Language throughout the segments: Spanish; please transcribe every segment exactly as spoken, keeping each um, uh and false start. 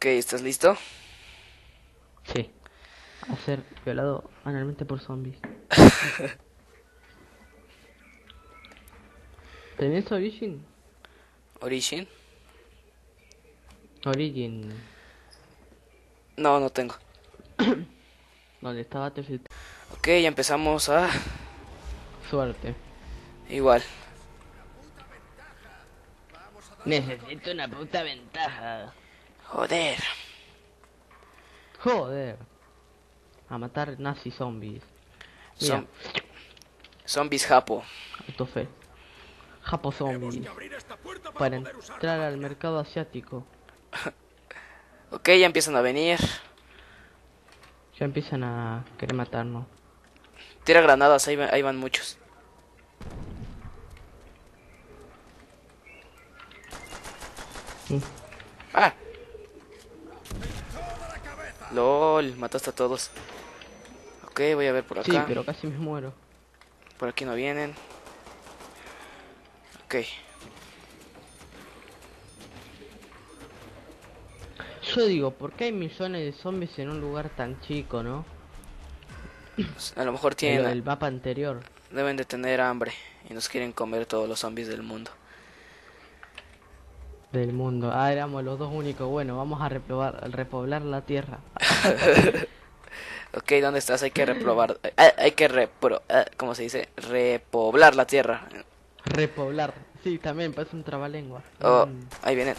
Ok, ¿estás listo? Sí. A ser violado analmente por zombies. ¿Tenés Origin? Origin. Origin. No, no tengo. Donde está Battlefield. Ok, ya empezamos a... Suerte. Igual. Necesito una puta ventaja. Joder. Joder. A matar nazi zombies. Mira, Son... Zombies japo. autofe. Japo zombies. Para entrar al mercado asiático. Ok, ya empiezan a venir. Ya empiezan a querer matarnos. Tira granadas, ahí, va- ahí van muchos. Mm. Ah. LOL, mataste a todos. Ok, voy a ver por acá. Sí, pero casi me muero. Por aquí no vienen. Ok. Yo digo, ¿por qué hay millones de zombies en un lugar tan chico, no? A lo mejor En lo tienen... del mapa anterior. Deben de tener hambre. Y nos quieren comer todos los zombies del mundo. Del mundo. Ah, éramos los dos únicos. Bueno, vamos a repoblar, repoblar la tierra. Ok, ¿dónde estás? Hay que reprobar... Hay, hay que repro... eh, ¿Cómo se dice? Repoblar la tierra. Repoblar. Sí, también, parece un trabalengua. Oh, Mm. ahí vienen.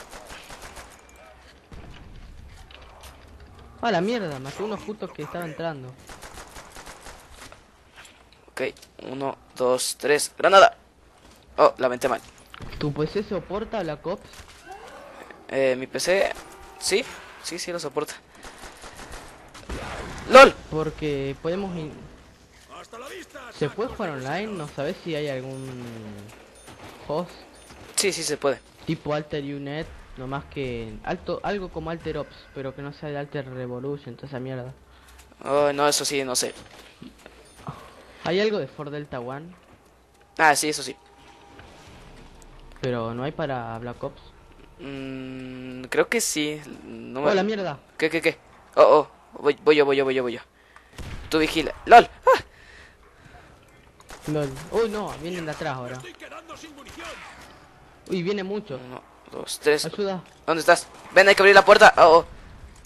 Ah, la mierda, maté uno justo que estaba entrando. Ok, uno, dos, tres. ¡Granada! Oh, la aventé mal. ¿Tu P C soporta Black Ops? Eh, mi P C... Sí, sí, sí lo soporta. ¡LOL! Porque podemos... in- ¿Se puede jugar online? ¿No sabes si hay algún host? Sí, sí se puede. Tipo Alter Unet, no más que... alto Algo como Alter Ops, pero que no sea de Alter Revolution, toda esa mierda. Oh, no, eso sí, no sé. Hay algo de Ford Delta One, Ah, sí, eso sí. pero no hay para Black Ops. Mm, creo que sí. No me... ¡Oh, la mierda! ¿Qué, qué, qué? Oh, oh. Voy, voy yo, voy yo, voy yo, voy yo. Tú vigila. ¡LOL! ¡Ah! LOL. Uy, no, vienen de atrás ahora. Uy, viene mucho. Uno, dos, tres. Ayuda. ¿Dónde estás? Ven, hay que abrir la puerta. Oh, oh.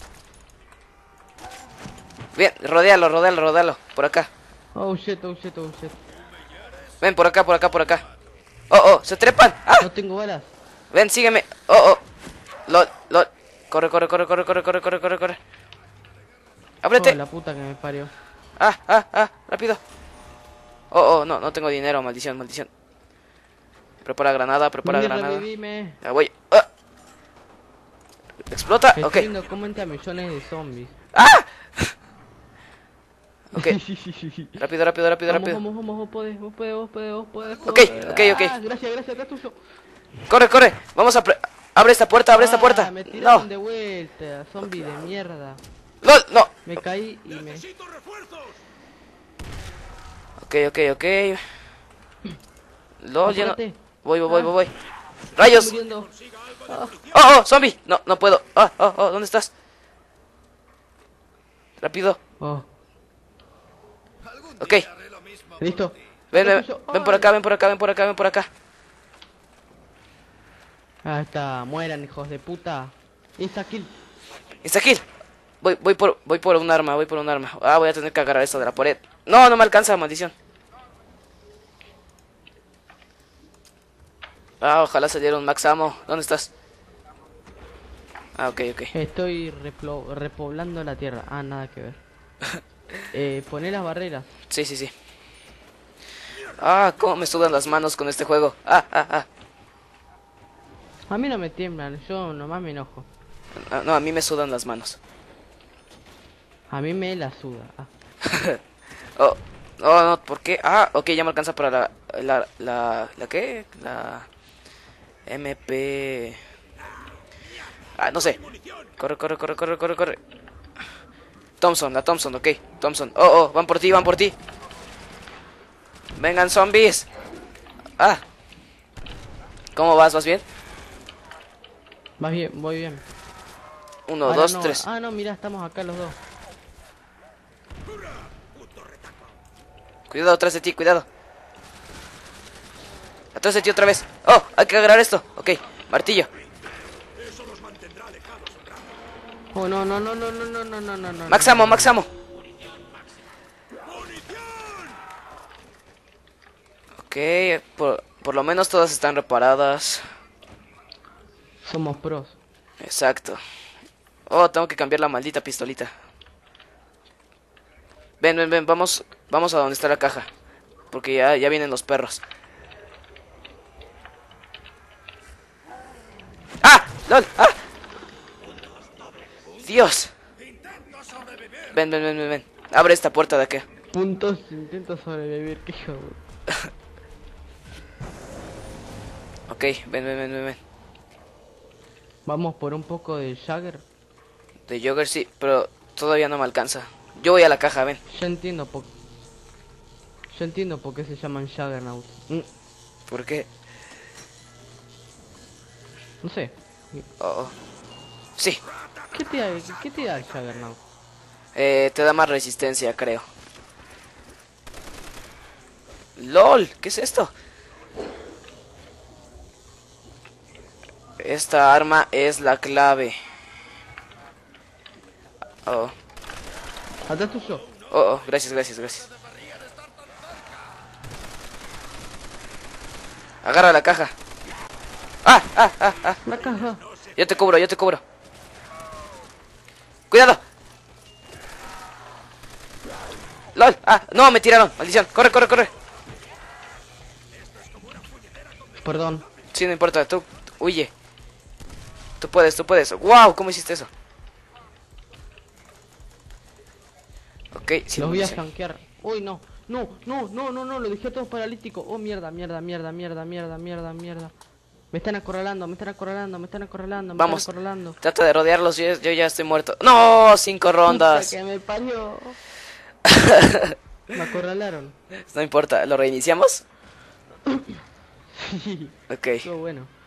Bien, rodéalo, rodéalo, rodéalo. Por acá. Oh shit, oh shit, oh shit. Ven, por acá, por acá, por acá. Oh, oh, se trepan. ¡Ah! No tengo balas. Ven, sígueme. Oh, oh. LOL, LOL. Corre, corre, corre, corre, corre, corre, corre, corre, corre. Oh, ¡Ábrete! la puta que me parió. Ah, ah, ah, rápido. Oh, oh, no, no tengo dinero, maldición, maldición. Prepara granada, prepara Mierda, granada. revivime. Ya voy. Ah. Explota, Estoy ok. viendo cómo entra millones de zombies. ¡Ah! Ok, Sí. rápido, rápido, rápido, Vamos, rápido. vamos, vamos, vos podés, vos podés, vos podés, vos podés. Ok, podés. ok, ok. Ah, gracias, gracias, acá tuyo. Corre, corre. Vamos a... pre- Abre esta puerta, abre esta Ah, puerta. me tiraron No. de vuelta, zombie de mierda. LOL, no. Me caí y me... Ok, ok, ok. LOL, ya no... Apúrate. Voy, voy, voy, Ah, voy, voy. estoy ¡Rayos! muriendo. Ah, ¡Oh, oh, zombie! No, no puedo. Oh, oh, oh, ¿dónde estás? Rápido. oh, Ok. listo. Ven, Acá ven, tuyo. ven por Ay. acá, ven por acá, ven por acá, ven por acá. Ah, está, mueran, hijos de puta. Insta kill. Está aquí. Voy, voy por, voy por un arma, voy por un arma. Ah, voy a tener que agarrar esto de la pared. No, no me alcanza, maldición. Ah, ojalá se diera un max ammo. ¿Dónde estás? Ah, ok, ok. Estoy replo- repoblando la tierra. Ah, nada que ver. eh, poné las barreras. Sí, sí, sí. Ah, cómo me sudan las manos con este juego. Ah, ah, ah. A mí no me tiemblan, yo nomás me enojo. Ah, no, a mí me sudan las manos. A mí me la suda. Ah. Oh, oh, no, ¿por qué? Ah, ok, ya me alcanza para la, la, la, ¿la qué? La M P... Ah, no sé. Corre, corre, corre, corre, corre, corre. Thompson, la Thompson, ok. Thompson. Oh, oh, van por ti, van por ti. Vengan, zombies. Ah. ¿Cómo vas? ¿Vas bien? Vas bien, voy bien. Uno, Ahora dos, no. tres. Ah, no, mira, estamos acá los dos. Cuidado atrás de ti, cuidado. Atrás de ti otra vez. Oh, hay que agarrar esto. Ok, martillo. Oh, no, no, no, no, no, no, no, no, no, no. Maxamo, maxamo. Ok, por, por lo menos todas están reparadas. Somos pros. Exacto. Oh, tengo que cambiar la maldita pistolita. Ven, ven, ven, vamos, vamos a donde está la caja. Porque ya, ya vienen los perros. ¡Ah! ¡Lol! ¡Ah! ¡Dios! Ven, ven, ven, ven, ven. Abre esta puerta de aquí. Puntos, intento sobrevivir, qué hijo. Ok, ven, ven, ven, ven, ven. Vamos por un poco de Jagger. De Jogger sí, pero todavía no me alcanza. Yo voy a la caja, ven. Yo entiendo por... Yo entiendo por qué se llaman Juggernaut. Mm, ¿Por qué? no sé. Oh, oh. Sí, ¿Qué te da, qué te da el Juggernaut? eh, te da más resistencia, creo. ¡Lol! ¿Qué es esto? Esta arma es la clave. Oh, Atrás tuyo. oh, oh, gracias, gracias, gracias. Agarra la caja. ¡Ah, ah, ah, ah! La caja. Yo te cubro, yo te cubro. ¡Cuidado! ¡Lol! ¡Ah! ¡No! Me tiraron. Maldición. ¡Corre, corre, corre! Perdón. Sí, no importa. Tú, huye. Tú puedes, tú puedes. ¡Wow! ¿Cómo hiciste eso? Ok, sí. Los voy a flanquear. Uy, no. No, no, no, no, no. Lo dejé todo paralítico. Oh, mierda, mierda, mierda, mierda, mierda, mierda, mierda. Me están acorralando, me están acorralando, me están acorralando, me Vamos. están acorralando. Trata de rodearlos. Yo, yo ya estoy muerto. ¡No! Cinco rondas. Puta que me parió. Me acorralaron. No importa. ¿Lo reiniciamos? Sí. Ok. Estuvo bueno.